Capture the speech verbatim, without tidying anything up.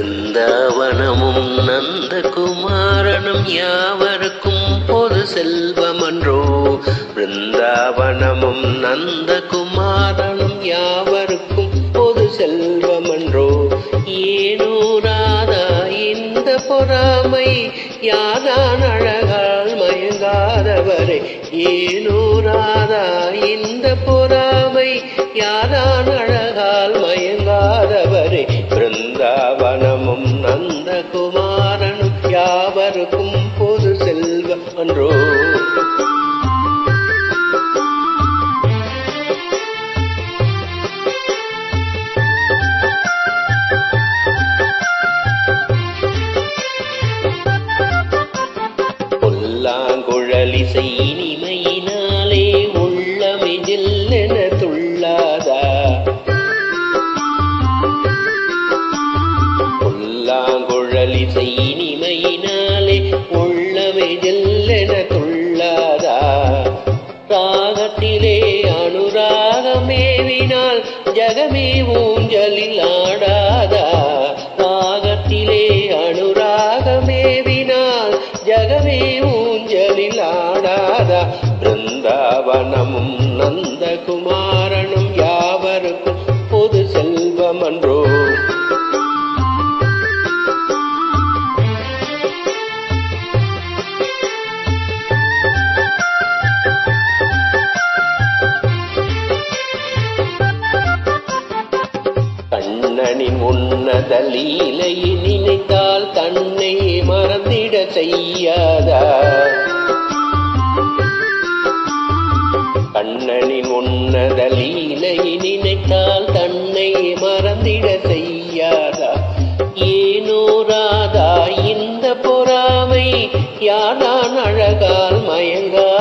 பிருந்தாவனமும் நந்தகுமாரனும் யாவருக்கும் பொது செல்வமன்றோ. பிருந்தாவனமும் நந்தகுமாரனும் யாவருக்கும் பொது செல்வமன்றோ. ஏனோ ராதா இந்த பொறாமை யாதான் அழகால் மயங்காதவரை. ஏனோ ராதா இந்த பொறாமை யாதான் அழகால் மயங்காதவரை. பிருந்தாவனமும் நந்தகுமாரனும் யாவருக்கும் பொது செல்வம் அன்றோ. புல்லாங்குழலிசை இனிமையினாலே உள்ளமை ஜில்லென துள்ளாதா. புல்லாங்குழலிசை இனிமையினாலே உள்ளமை ஜில்லென துள்ளாதா. ராகத்திலே அனுராகமேவினால் ஜகமே ஊஞ்சலில் ஆடாதா. ராகத்திலே அனுராகமேவினால் ஜகமே ஊஞ்சலில் ஆடாதா. பிருந்தாவனமும் நந்தகுமாரனும் யாவருக்கும் பொது செல்வமன்றோ. கண்ணனின் உன்னத லீலையை நினைத்தால் தன்னை மறந்திட செய்யாதா. கண்ணனின் உன்னத லீலையை நினைத்தால் தன்னை மறந்திட செய்யாதா. ஏனோ ராதா இந்த பொறாமை யாதான் அழகால் மயங்கா